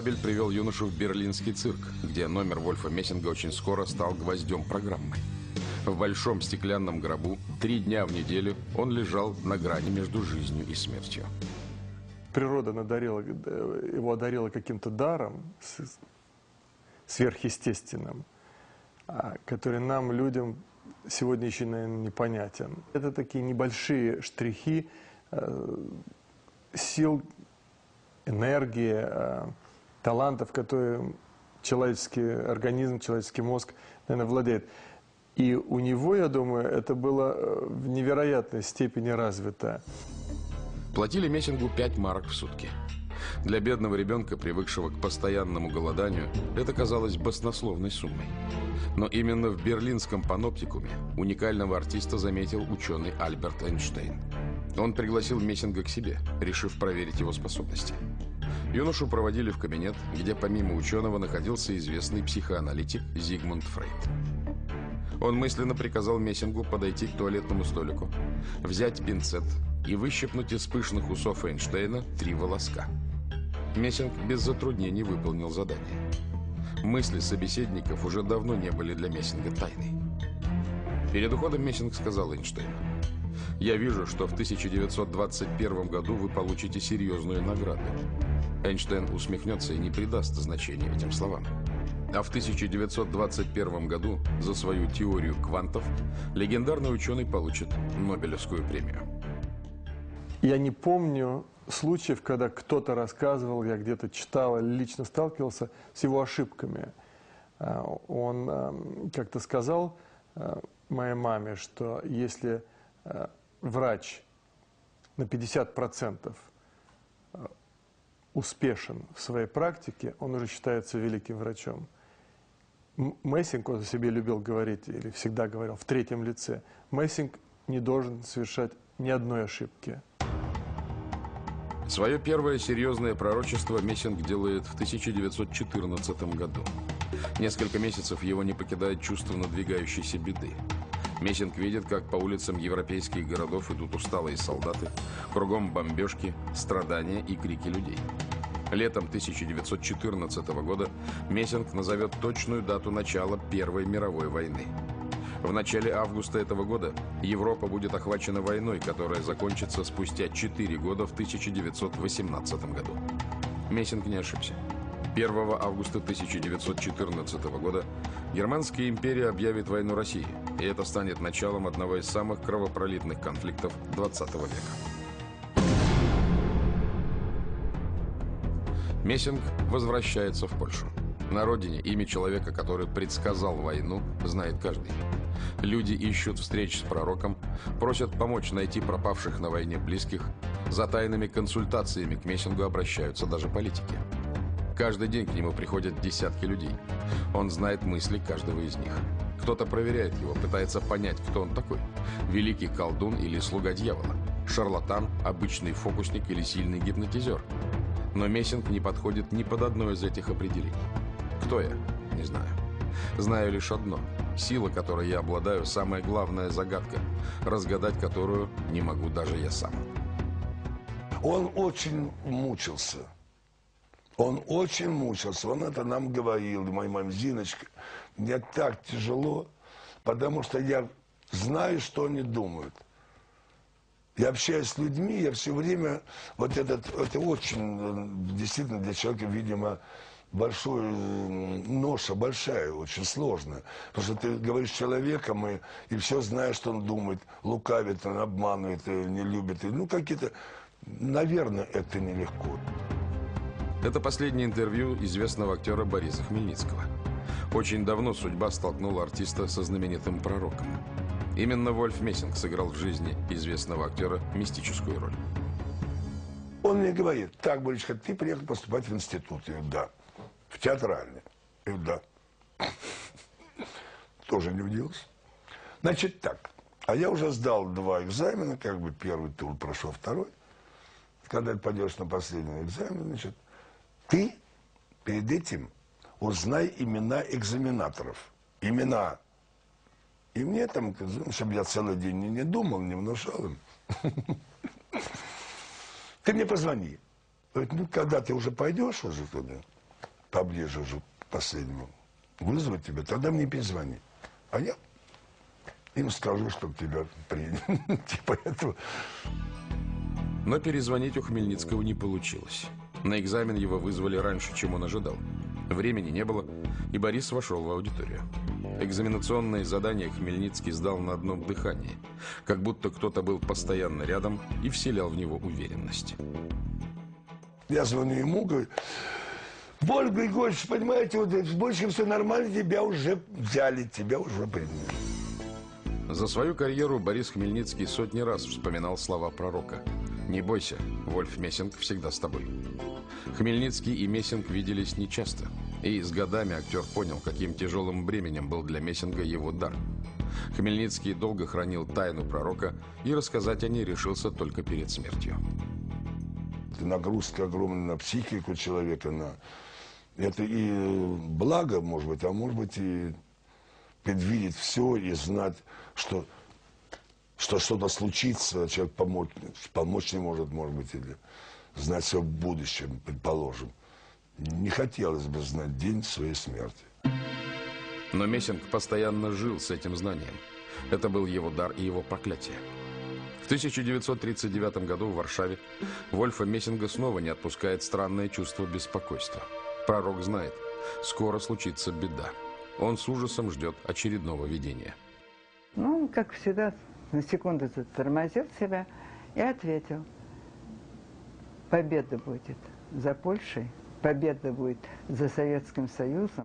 Абель привел юношу в берлинский цирк, где номер Вольфа Мессинга очень скоро стал гвоздем программы. В большом стеклянном гробу 3 дня в неделю он лежал на грани между жизнью и смертью. Природа его одарила каким-то даром сверхъестественным, который нам, людям, сегодня еще, наверное, непонятен. Это такие небольшие штрихи сил, энергии, талантов, которые человеческий организм, человеческий мозг, наверное, владеет. И у него, я думаю, это было в невероятной степени развито. Платили Мессингу 5 марок в сутки. Для бедного ребенка, привыкшего к постоянному голоданию, это казалось баснословной суммой. Но именно в берлинском паноптикуме уникального артиста заметил ученый Альберт Эйнштейн. Он пригласил Мессинга к себе, решив проверить его способности. Юношу проводили в кабинет, где помимо ученого находился известный психоаналитик Зигмунд Фрейд. Он мысленно приказал Мессингу подойти к туалетному столику, взять пинцет и выщипнуть из пышных усов Эйнштейна 3 волоска. Мессинг без затруднений выполнил задание. Мысли собеседников уже давно не были для Мессинга тайной. Перед уходом Мессинг сказал Эйнштейну: «Я вижу, что в 1921 году вы получите серьезную награду». Эйнштейн усмехнется и не придаст значения этим словам. А в 1921 году за свою теорию квантов легендарный ученый получит Нобелевскую премию. Я не помню случаев, когда кто-то рассказывал, я где-то читал или лично сталкивался с его ошибками. Он как-то сказал моей маме, что если врач на 50% успешен в своей практике, он уже считается великим врачом. Мессинг, он о себе любил говорить, или всегда говорил, в 3-м лице. Мессинг не должен совершать ни одной ошибки. Свое первое серьезное пророчество Мессинг делает в 1914 году. Несколько месяцев его не покидает чувство надвигающейся беды. Мессинг видит, как по улицам европейских городов идут усталые солдаты, кругом бомбежки, страдания и крики людей. Летом 1914 года Мессинг назовет точную дату начала Первой мировой войны. В начале августа этого года Европа будет охвачена войной, которая закончится спустя 4 года в 1918 году. Мессинг не ошибся. 1 августа 1914 года Германская империя объявит войну России, и это станет началом одного из самых кровопролитных конфликтов 20 века. Мессинг возвращается в Польшу. На родине имя человека, который предсказал войну, знает каждый. Люди ищут встреч с пророком, просят помочь найти пропавших на войне близких. За тайными консультациями к Мессингу обращаются даже политики. Каждый день к нему приходят десятки людей. Он знает мысли каждого из них. Кто-то проверяет его, пытается понять, кто он такой. Великий колдун или слуга дьявола. Шарлатан, обычный фокусник или сильный гипнотизер. Но Мессинг не подходит ни под одно из этих определений. Кто я? Не знаю. Знаю лишь одно. Сила, которой я обладаю, самая главная загадка, разгадать которую не могу даже я сам. Он очень мучился. Он очень мучился. Он это нам говорил, моя мама Зиночка. Мне так тяжело, потому что я знаю, что они думают. Я общаюсь с людьми, я все время... это очень, действительно, для человека, видимо, ноша большая, очень сложная. Потому что ты говоришь с человеком и все знаешь, что он думает. Лукавит, он обманывает, не любит. Какие-то... Наверное, это нелегко. Это последнее интервью известного актера Бориса Хмельницкого. Очень давно судьба столкнула артиста со знаменитым пророком. Именно Вольф Мессинг сыграл в жизни известного актера мистическую роль. Он мне говорит: так, Боречка, ты приехал поступать в институт. Я говорю: да. В театральный. Я говорю: да. Тоже не удивился. Значит так, а я уже сдал 2 экзамена, первый тур прошел, второй. Когда ты пойдешь на последний экзамен, значит, ты перед этим узнай имена экзаменаторов. Имена. И мне там, чтобы я целый день не думал, не внушал им. Ты мне позвони. Говорит: когда ты уже пойдешь уже туда, поближе уже к последнему, вызовут тебя, тогда мне перезвони. А я им скажу, чтобы тебя приняли. Типа этого. Но перезвонить у Хмельницкого не получилось. На экзамен его вызвали раньше, чем он ожидал. Времени не было, и Борис вошел в аудиторию. Экзаменационные задания Хмельницкий сдал на одном дыхании, как будто кто-то был постоянно рядом и вселял в него уверенность. Я звоню ему, говорю: Вольф Григорьевич, понимаете, вот с Борисом все нормально, тебя уже взяли, тебя уже приняли. За свою карьеру Борис Хмельницкий сотни раз вспоминал слова пророка: «Не бойся, Вольф Мессинг всегда с тобой». Хмельницкий и Мессинг виделись нечасто, и с годами актер понял, каким тяжелым бременем был для Мессинга его дар. Хмельницкий долго хранил тайну пророка и рассказать о ней решился только перед смертью. Нагрузка огромная на психику человека, это и благо, может быть, а может быть и предвидеть все и знать, что что-то случится, человек помочь не может быть, или знать все в будущем, предположим. Не хотелось бы знать день своей смерти. Но Мессинг постоянно жил с этим знанием. Это был его дар и его проклятие. В 1939 году в Варшаве Вольфа Мессинга снова не отпускает странное чувство беспокойства. Пророк знает, скоро случится беда. Он с ужасом ждет очередного видения. Ну, как всегда, на секунду затормозил себя и ответил: победа будет за Польшей, победа будет за Советским Союзом.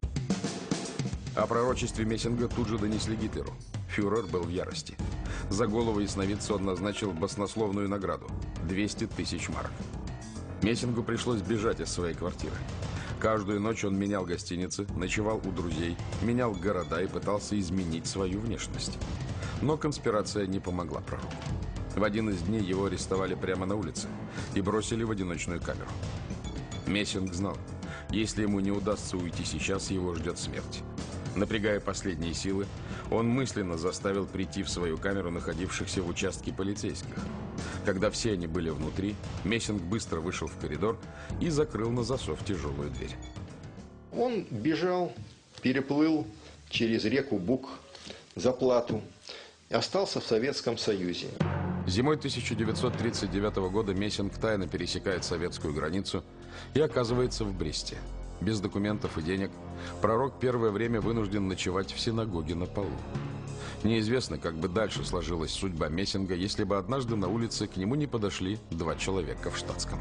О пророчестве Мессинга тут же донесли Гитлеру. Фюрер был в ярости. За голову ясновидца он назначил баснословную награду – 200 тысяч марок. Мессингу пришлось бежать из своей квартиры. Каждую ночь он менял гостиницы, ночевал у друзей, менял города и пытался изменить свою внешность. Но конспирация не помогла пророку. В один из дней его арестовали прямо на улице и бросили в одиночную камеру. Мессинг знал, если ему не удастся уйти сейчас, его ждет смерть. Напрягая последние силы, он мысленно заставил прийти в свою камеру находившихся в участке полицейских. Когда все они были внутри, Мессинг быстро вышел в коридор и закрыл на засов тяжелую дверь. Он бежал, переплыл через реку Буг за Плату и остался в Советском Союзе. Зимой 1939 года Мессинг тайно пересекает советскую границу и оказывается в Бресте. Без документов и денег пророк первое время вынужден ночевать в синагоге на полу. Неизвестно, как бы дальше сложилась судьба Мессинга, если бы однажды на улице к нему не подошли два человека в штатском.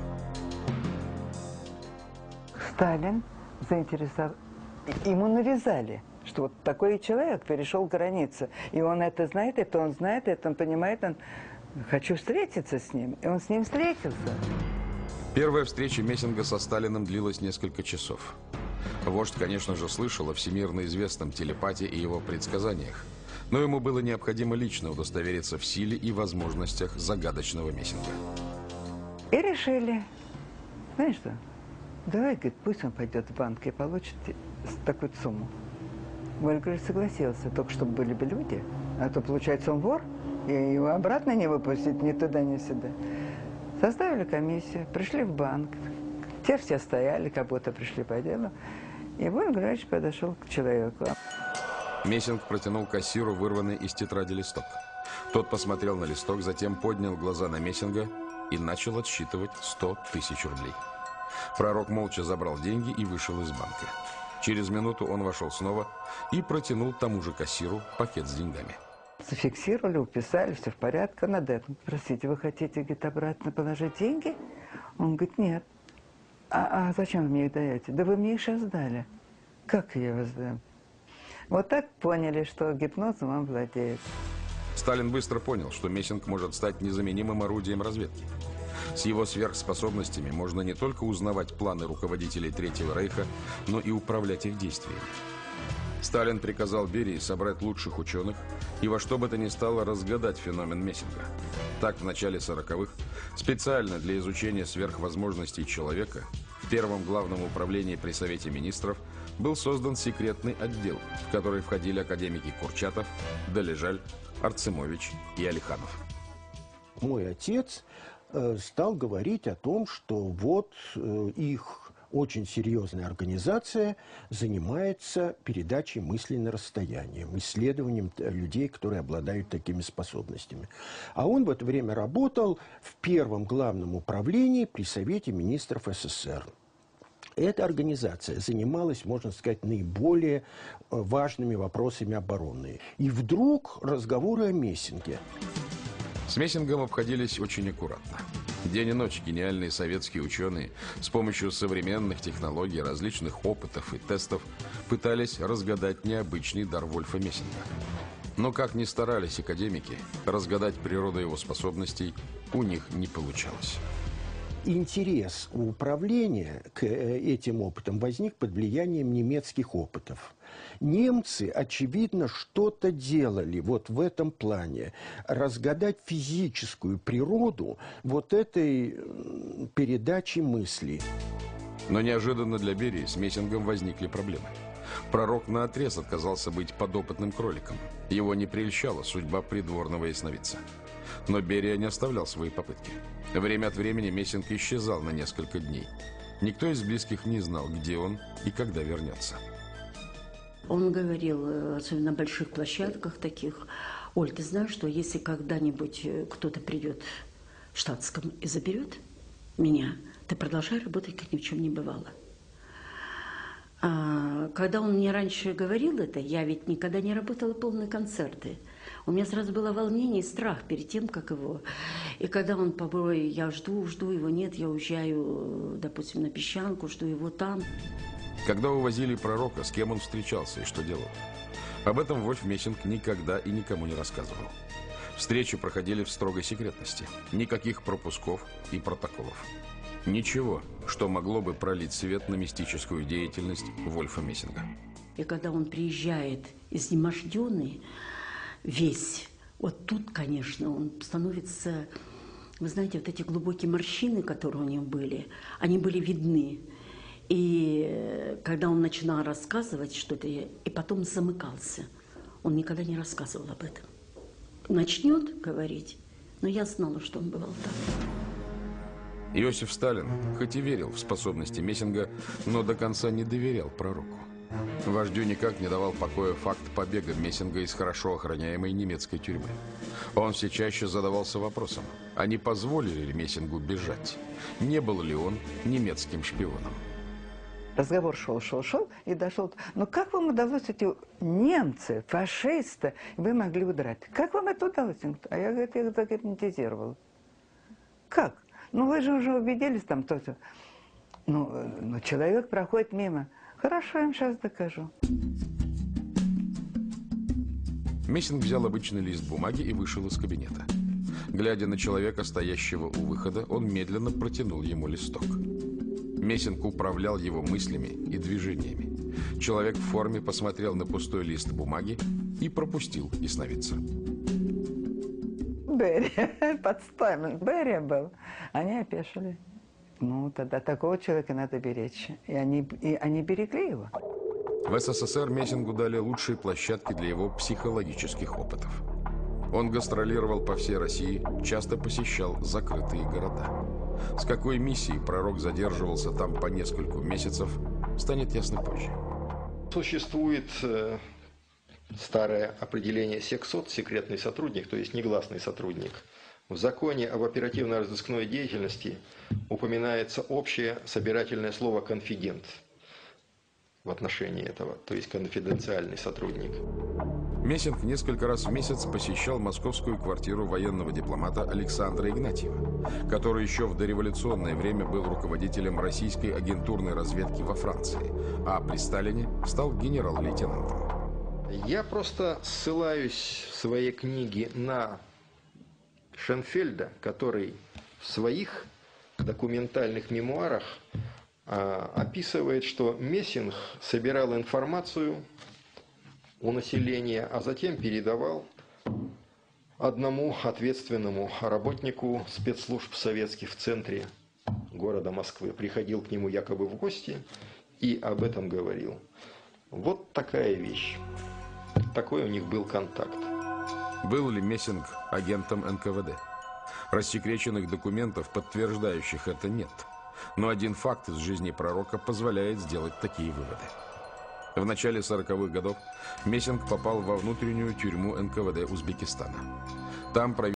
Сталин заинтересовал, ему навязали, что вот такой человек перешел границу, и он это знает, это он понимает, он хочу встретиться с ним, и он с ним встретился. Первая встреча Мессинга со Сталиным длилась несколько часов. Вождь, конечно же, слышал о всемирно известном телепате и его предсказаниях, но ему было необходимо лично удостовериться в силе и возможностях загадочного Мессинга. И решили, знаешь что, давай, говорит, пусть он пойдет в банк и получит такую сумму. Вольф говорит, согласился, только чтобы были бы люди, а то, получается, он вор, и его обратно не выпустить ни туда, ни сюда. Составили комиссию, пришли в банк, те все стояли, как будто пришли по делу, и Вольф Григорьевич подошел к человеку. Мессинг протянул кассиру вырванный из тетради листок. Тот посмотрел на листок, затем поднял глаза на Мессинга и начал отсчитывать 100 тысяч рублей. Пророк молча забрал деньги и вышел из банка. Через минуту он вошел снова и протянул тому же кассиру пакет с деньгами. Зафиксировали, уписали, все в порядке. Надо это. Простите, вы хотите, говорит, обратно положить деньги? Он говорит, нет. А зачем вы мне их даете? Да вы мне их сейчас дали. Как я вас дам? Вот так поняли, что гипнозом он владеет. Сталин быстро понял, что Мессинг может стать незаменимым орудием разведки. С его сверхспособностями можно не только узнавать планы руководителей Третьего Рейха, но и управлять их действиями. Сталин приказал Берии собрать лучших ученых и во что бы то ни стало разгадать феномен Мессинга. Так, в начале 40-х, специально для изучения сверхвозможностей человека, в первом главном управлении при Совете Министров был создан секретный отдел, в который входили академики Курчатов, Долежаль, Арцемович и Алиханов. Мой отец стал говорить о том, что вот их очень серьезная организация занимается передачей мыслей на расстояние, исследованием людей, которые обладают такими способностями. А он в это время работал в первом главном управлении при Совете министров СССР. Эта организация занималась, можно сказать, наиболее важными вопросами обороны. И вдруг разговоры о Мессинге. С Мессингом обходились очень аккуратно. День и ночь гениальные советские ученые с помощью современных технологий, различных опытов и тестов пытались разгадать необычный дар Вольфа Мессинга. Но как ни старались академики, разгадать природу его способностей у них не получалось. Интерес у управления к этим опытам возник под влиянием немецких опытов. Немцы, очевидно, что-то делали вот в этом плане. Разгадать физическую природу вот этой передачи мысли. Но неожиданно для Берии с Мессингом возникли проблемы. Пророк наотрез отказался быть подопытным кроликом. Его не прельщала судьба придворного ясновидца. Но Берия не оставлял свои попытки. Время от времени Мессинг исчезал на несколько дней. Никто из близких не знал, где он и когда вернется. Он говорил, особенно на больших площадках таких: Оль, ты знаешь, что если когда-нибудь кто-то придет в штатском и заберет меня, ты продолжай работать, как ни в чем не бывало. А когда он мне раньше говорил это, я ведь никогда не работала полные концерты. У меня сразу было волнение и страх перед тем, как его. И когда он порой, я жду его, нет, я уезжаю, допустим, на Песчанку, жду его там. Когда увозили пророка, с кем он встречался и что делал? Об этом Вольф Мессинг никогда и никому не рассказывал. Встречи проходили в строгой секретности. Никаких пропусков и протоколов. Ничего, что могло бы пролить свет на мистическую деятельность Вольфа Мессинга. И когда он приезжает изнеможденный, весь, вот тут, конечно, он становится, вы знаете, вот эти глубокие морщины, которые у него были, они были видны. И когда он начинал рассказывать что-то, и потом замыкался, он никогда не рассказывал об этом. Начнет говорить, но я знала, что он бывал там. Иосиф Сталин, хоть и верил в способности Мессинга, но до конца не доверял пророку. Вождю никак не давал покоя факт побега Мессинга из хорошо охраняемой немецкой тюрьмы. Он все чаще задавался вопросом, а не позволили ли Мессингу бежать? Не был ли он немецким шпионом? Разговор шел и дошел. Но как вам удалось, эти немцы, фашисты, вы могли удрать? Как вам это удалось? А я, говорит, их загипнотизировал. Как? Ну, вы же уже убедились там кто-то. Ну, человек проходит мимо. Хорошо, я им сейчас докажу. Мессинг взял обычный лист бумаги и вышел из кабинета. Глядя на человека, стоящего у выхода, он медленно протянул ему листок. Мессинг управлял его мыслями и движениями. Человек в форме посмотрел на пустой лист бумаги и пропустил ясновидца. Берия, подставлен. Берия был. Они опешили. Ну, тогда такого человека надо беречь. И они берегли его. В СССР Мессингу дали лучшие площадки для его психологических опытов. Он гастролировал по всей России, часто посещал закрытые города. С какой миссией пророк задерживался там по несколько месяцев, станет ясно позже. Существует старое определение сексот, секретный сотрудник, то есть негласный сотрудник. В законе об оперативно-розыскной деятельности упоминается общее собирательное слово «конфидент» в отношении этого, то есть конфиденциальный сотрудник. Мессинг несколько раз в месяц посещал московскую квартиру военного дипломата Александра Игнатьева, который еще в дореволюционное время был руководителем российской агентурной разведки во Франции, а при Сталине стал генерал-лейтенантом. Я просто ссылаюсь в своей книге на Шенфельда, который в своих документальных мемуарах описывает, что Мессинг собирал информацию у населения, а затем передавал одному ответственному работнику спецслужб советских в центре города Москвы. Приходил к нему якобы в гости и об этом говорил. Вот такая вещь. Такой у них был контакт. Был ли Мессинг агентом НКВД? Рассекреченных документов, подтверждающих это, нет. Но один факт из жизни пророка позволяет сделать такие выводы. В начале 40-х годов Мессинг попал во внутреннюю тюрьму НКВД Узбекистана. Там